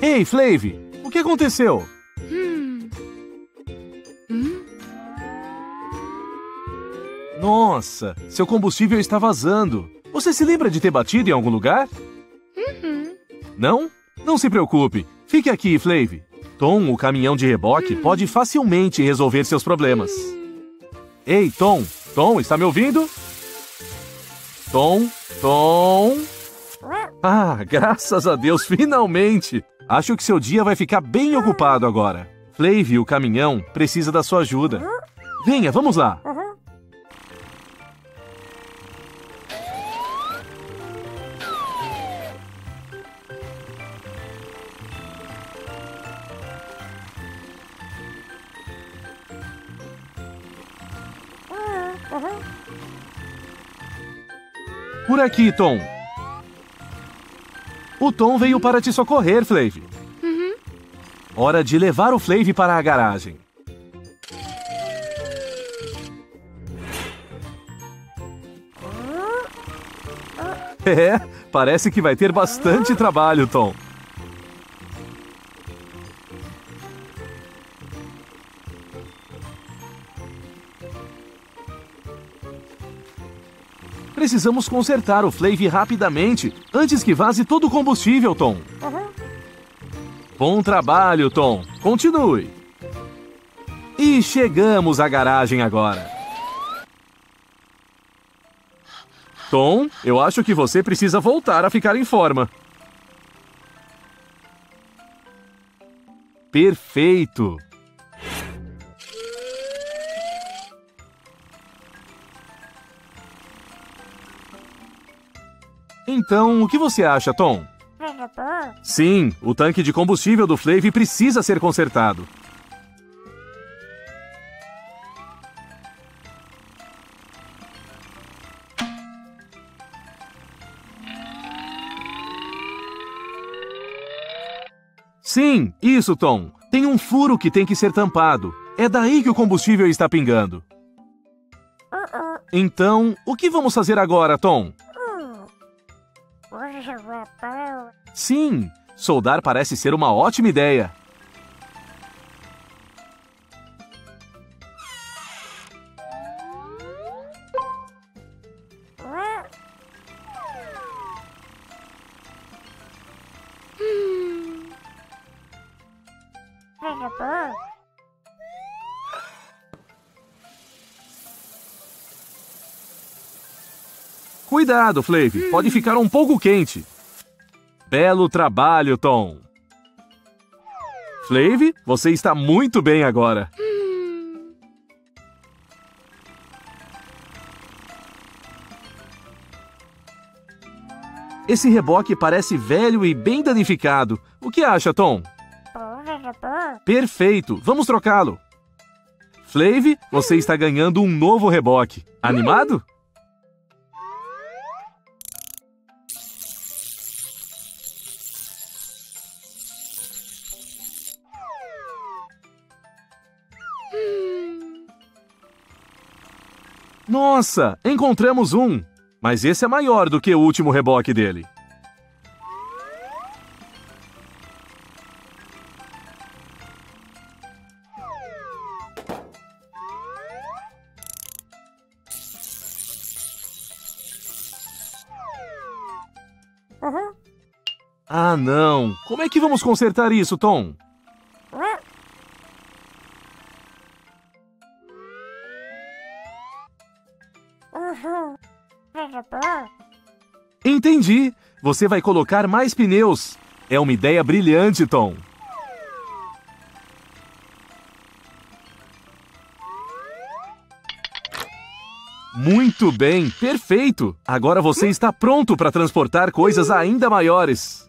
Ei, Flavie, o que aconteceu? Nossa, seu combustível está vazando. Você se lembra de ter batido em algum lugar? Não? Não se preocupe. Fique aqui, Flavie. Tom, o caminhão de reboque, pode facilmente resolver seus problemas. Ei, Tom. Tom, está me ouvindo? Tom? Tom? Ah, graças a Deus, finalmente! Acho que seu dia vai ficar bem ocupado agora. Flavie, o caminhão, precisa da sua ajuda. Venha, vamos lá. Por aqui, Tom. O Tom veio para te socorrer, Flavie. Hora de levar o Flavie para a garagem. É, parece que vai ter bastante trabalho, Tom. Precisamos consertar o Flavie rapidamente, antes que vaze todo o combustível, Tom. Bom trabalho, Tom. Continue. E chegamos à garagem agora. Tom, eu acho que você precisa voltar a ficar em forma. Perfeito. Então, o que você acha, Tom? Sim, o tanque de combustível do Flavie precisa ser consertado. Sim, isso, Tom. Tem um furo que tem que ser tampado. É daí que o combustível está pingando. Então, o que vamos fazer agora, Tom? Sim, soldar parece ser uma ótima ideia. Cuidado, Flavie, pode ficar um pouco quente. Belo trabalho, Tom. Flavie, você está muito bem agora. Esse reboque parece velho e bem danificado. O que acha, Tom? Perfeito, vamos trocá-lo. Flavie, você está ganhando um novo reboque. Animado? Nossa, encontramos um! Mas esse é maior do que o último reboque dele. Ah, não! Como é que vamos consertar isso, Tom? Entendi! Você vai colocar mais pneus. É uma ideia brilhante, Tom. Muito bem, perfeito! Agora você está pronto para transportar coisas ainda maiores.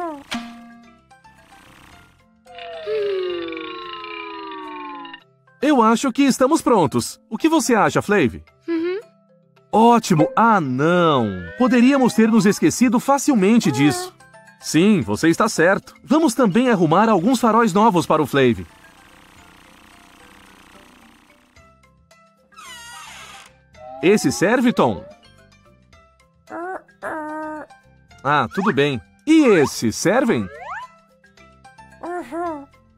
Eu acho que estamos prontos. O que você acha, Flavie? Ótimo! Ah, não! Poderíamos ter nos esquecido facilmente disso. Sim, você está certo. Vamos também arrumar alguns faróis novos para o Flavie. Esse serve, Tom? Ah, tudo bem. E esses servem?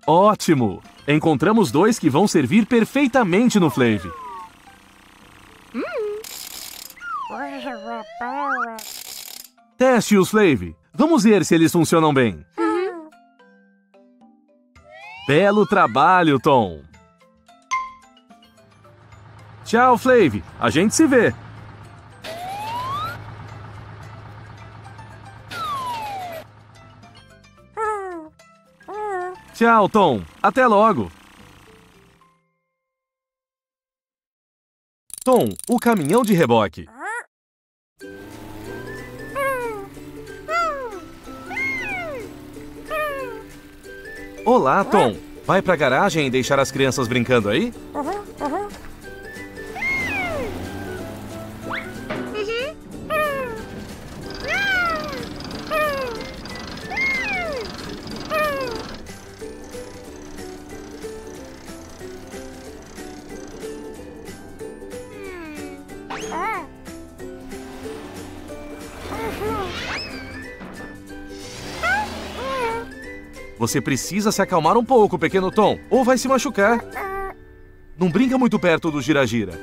Ótimo! Encontramos dois que vão servir perfeitamente no Flave. Teste-os, Flave. Vamos ver se eles funcionam bem. Belo trabalho, Tom. Tchau, Flave. A gente se vê. Tchau, Tom. Até logo. Tom, o caminhão de reboque. Olá, Tom. Vai pra garagem e deixar as crianças brincando aí? Você precisa se acalmar um pouco, pequeno Tom, ou vai se machucar. Não brinca muito perto do gira-gira.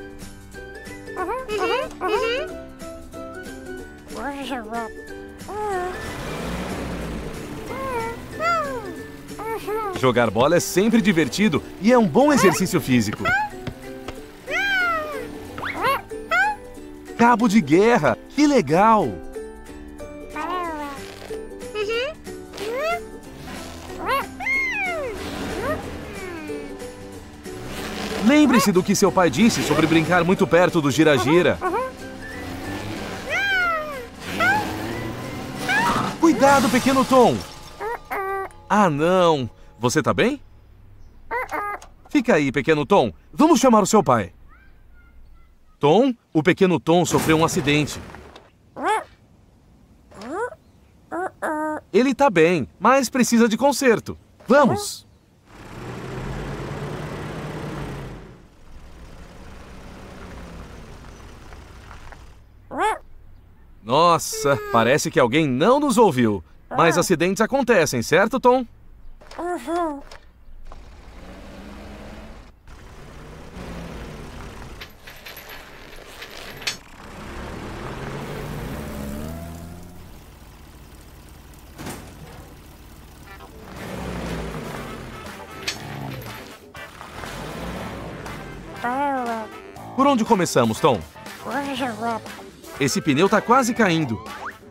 Jogar bola é sempre divertido e é um bom exercício físico. Cabo de guerra, que legal! Lembre-se do que seu pai disse sobre brincar muito perto do gira-gira. Cuidado, pequeno Tom! Ah, não! Você tá bem? Fica aí, pequeno Tom. Vamos chamar o seu pai. Tom, o pequeno Tom sofreu um acidente. Ele tá bem, mas precisa de conserto. Vamos! Nossa, parece que alguém não nos ouviu. Mas acidentes acontecem, certo, Tom? Por onde começamos, Tom? Esse pneu tá quase caindo.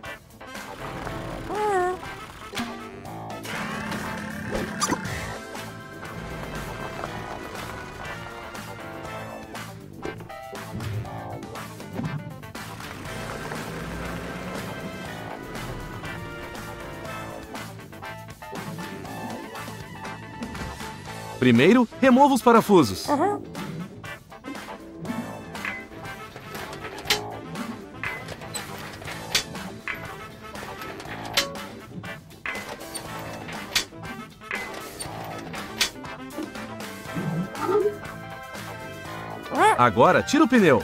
Primeiro, remova os parafusos. Agora, tira o pneu.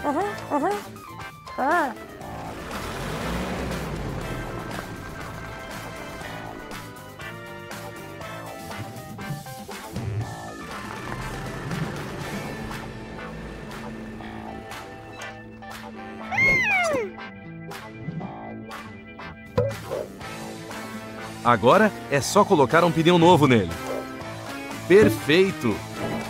Agora é só colocar um pneu novo nele. Perfeito!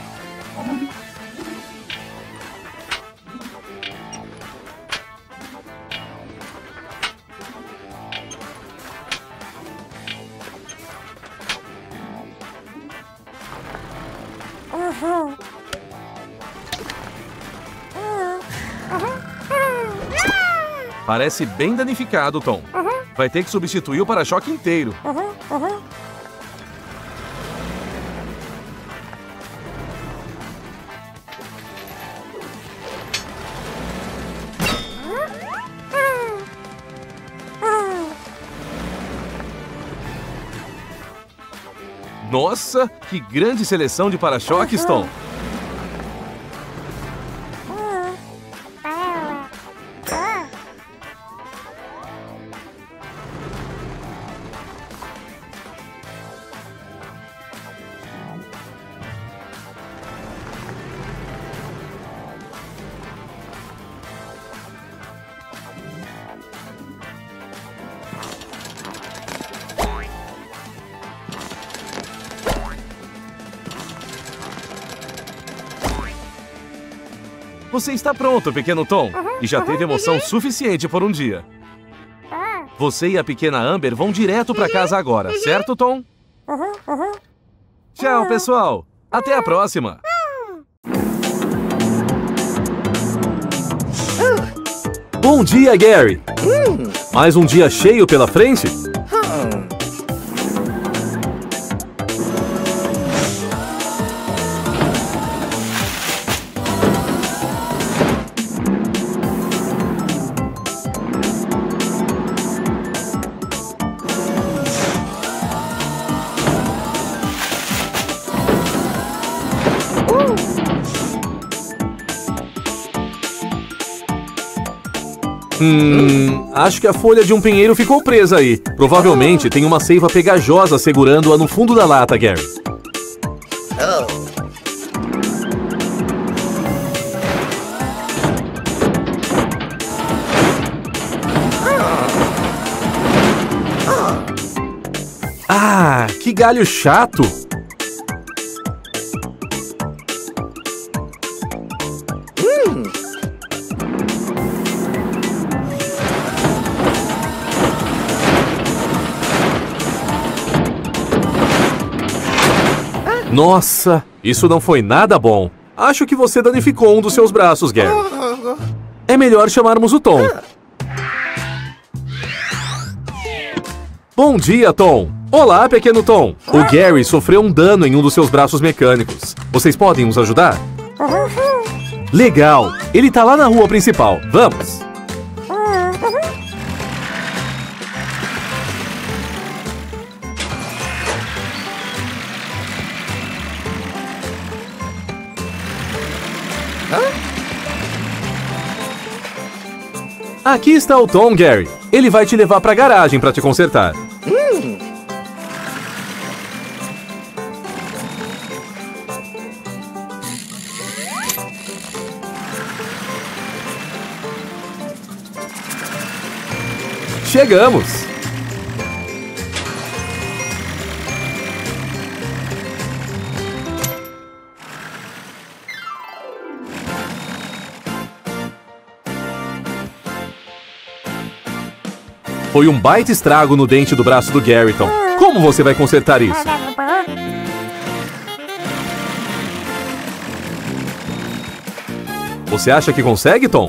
Parece bem danificado, Tom. Vai ter que substituir o para-choque inteiro. Nossa, que grande seleção de para-choques, Tom. Você está pronto, pequeno Tom, e já teve emoção suficiente por um dia. Você e a pequena Amber vão direto para casa agora, certo, Tom? Tchau, pessoal. Até a próxima. Bom dia, Gary. Mais um dia cheio pela frente? Acho que a folha de um pinheiro ficou presa aí. Provavelmente tem uma seiva pegajosa segurando-a no fundo da lata, Gary. Ah, que galho chato! Nossa, isso não foi nada bom. Acho que você danificou um dos seus braços, Gary. É melhor chamarmos o Tom. Bom dia, Tom. Olá, pequeno Tom. O Gary sofreu um dano em um dos seus braços mecânicos. Vocês podem nos ajudar? Legal. Ele tá lá na rua principal. Vamos. Aqui está o Tom, Gary. Ele vai te levar para a garagem para te consertar. Chegamos! Foi um baita estrago no dente do braço do Gary, Tom. Como você vai consertar isso? Você acha que consegue, Tom?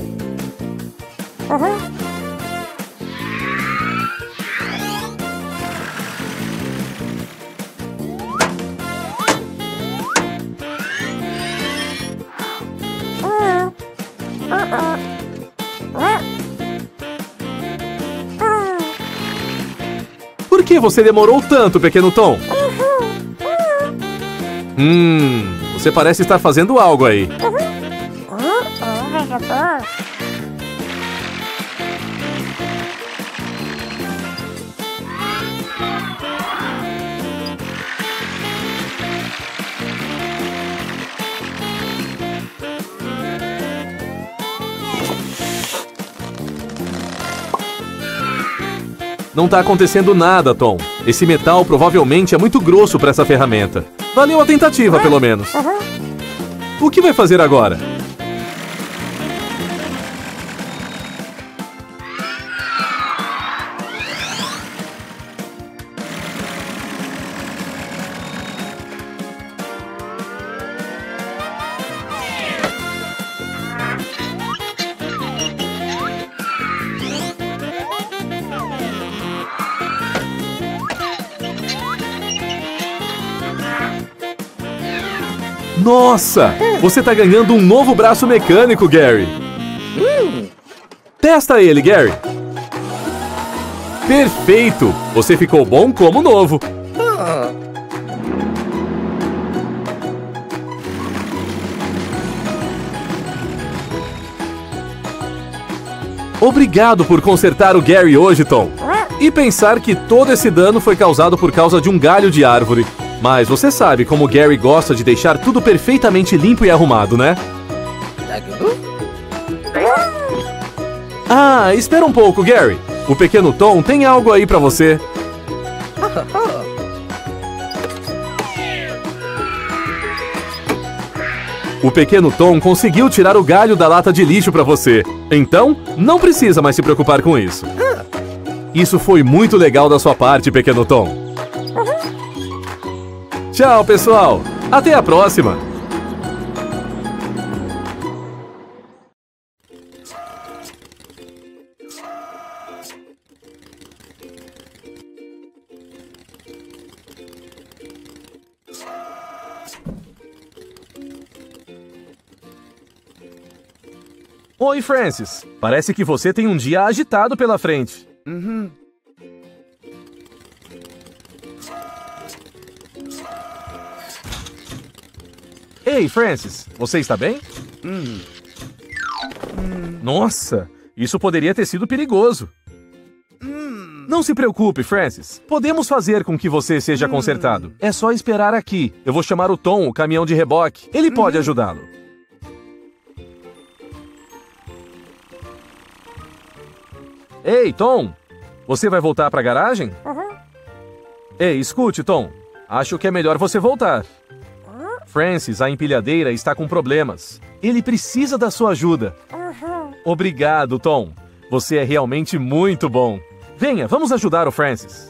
Por que você demorou tanto, pequeno Tom? Você parece estar fazendo algo aí. Não tá acontecendo nada, Tom. Esse metal provavelmente é muito grosso para essa ferramenta. Valeu a tentativa, pelo menos. O que vai fazer agora? Nossa! Você tá ganhando um novo braço mecânico, Gary. Testa ele, Gary. Perfeito! Você ficou bom como novo. Obrigado por consertar o Gary hoje, Tom. E pensar que todo esse dano foi causado por causa de um galho de árvore. Mas você sabe como o Gary gosta de deixar tudo perfeitamente limpo e arrumado, né? Ah, espera um pouco, Gary. O pequeno Tom tem algo aí pra você. O pequeno Tom conseguiu tirar o galho da lata de lixo para você. Então, não precisa mais se preocupar com isso. Isso foi muito legal da sua parte, pequeno Tom. Tchau, pessoal. Até a próxima. Oi, Francis. Parece que você tem um dia agitado pela frente. Ei, Francis. Você está bem? Nossa, isso poderia ter sido perigoso. Não se preocupe, Francis. Podemos fazer com que você seja consertado. É só esperar aqui. Eu vou chamar o Tom, o caminhão de reboque. Ele pode ajudá-lo. Ei, Tom! Você vai voltar para a garagem? Ei, escute, Tom. Acho que é melhor você voltar. Francis, a empilhadeira está com problemas. Ele precisa da sua ajuda. Obrigado, Tom. Você é realmente muito bom. Venha, vamos ajudar o Francis.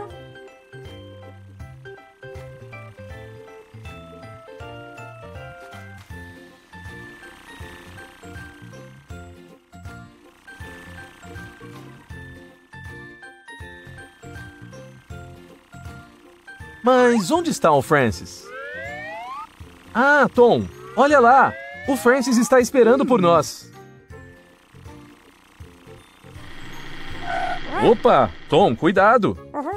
Mas onde está o Francis? Ah, Tom, olha lá! O Francis está esperando por nós. Opa! Tom, cuidado!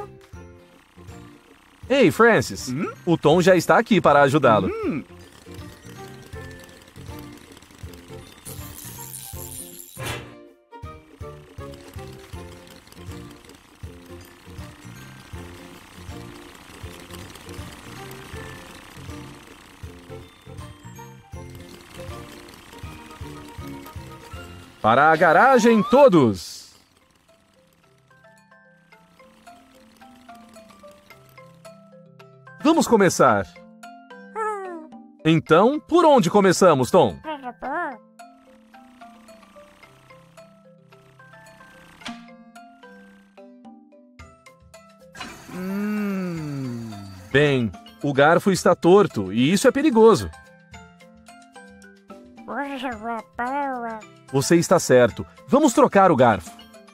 Ei, Francis! O Tom já está aqui para ajudá-lo. Para a garagem, todos! Vamos começar. Então, por onde começamos, Tom? Bem, o garfo está torto e isso é perigoso. Você está certo. Vamos trocar o garfo.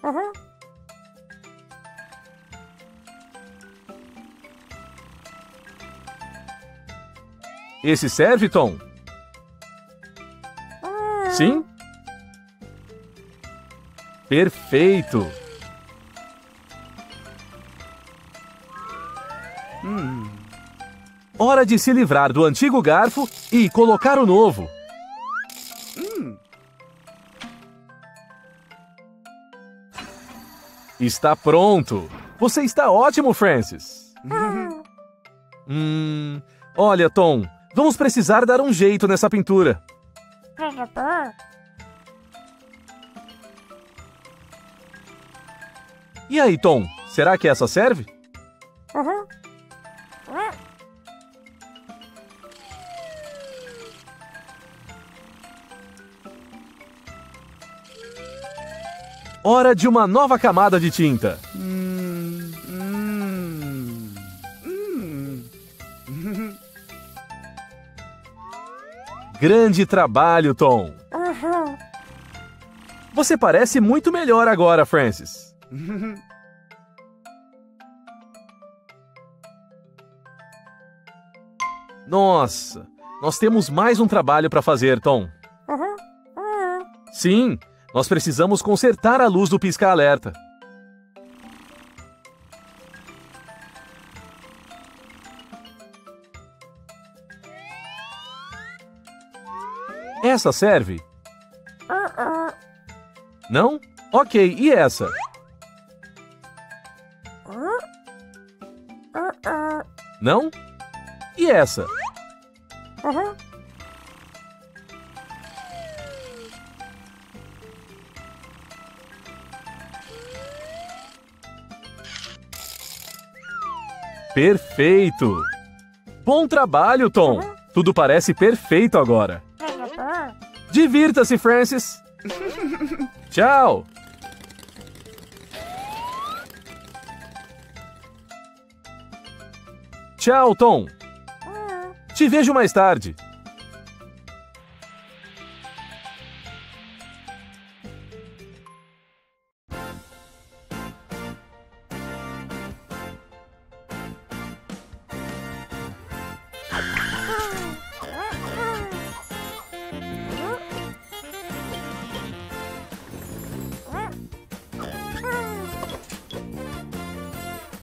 Esse serve, Tom? Sim? Perfeito! Hora de se livrar do antigo garfo e colocar o novo. Está pronto! Você está ótimo, Francis! Olha, Tom, vamos precisar dar um jeito nessa pintura. E aí, Tom, será que essa serve? Hora de uma nova camada de tinta. Grande trabalho, Tom. Você parece muito melhor agora, Francis. Nossa, nós temos mais um trabalho para fazer, Tom. Sim, nós precisamos consertar a luz do pisca-alerta. Essa serve? Não? Ok, e essa? Não? E essa? Perfeito! Bom trabalho, Tom! Tudo parece perfeito agora. Divirta-se, Francis. Tchau. Tchau, Tom. Te vejo mais tarde.